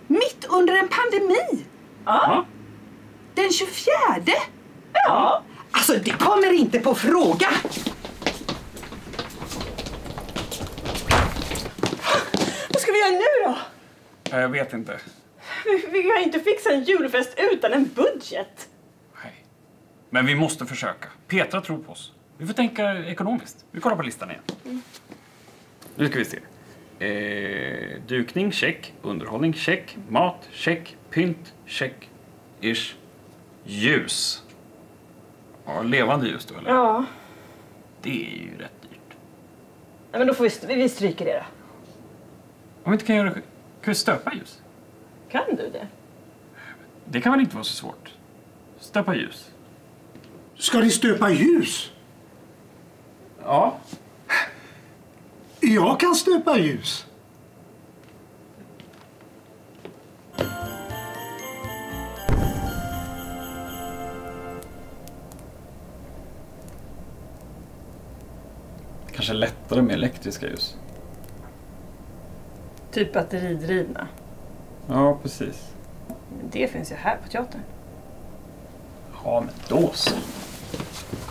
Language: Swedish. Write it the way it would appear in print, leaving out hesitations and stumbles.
Mitt under en pandemi. Ja. Den 24. Ja. Alltså, det kommer inte på fråga. Vad ska vi göra nu då? Jag vet inte. Vi kan inte fixa en julfest utan en budget. Nej. Men vi måste försöka. Petra tror på oss. Vi får tänka ekonomiskt. Vi kollar på listan igen. Nu ska vi se. Dukning, check. Underhållning, check. Mat, check. Pynt, check. Ish. Ljus. Ja, levande ljus då, eller? Ja. Det är ju rätt dyrt. Nej, men då får vi stryker det då. Om vi inte kan göra... Kan vi stöpa ljus? Kan du det? Det kan väl inte vara så svårt? Stöpa ljus. Ska ni stöpa ljus? Ja. Jag kan stöpa ljus. Kanske lättare med elektriska ljus. Typ batteridrivna. Ja, precis. Det finns ju här på teatern. Ja, men då så.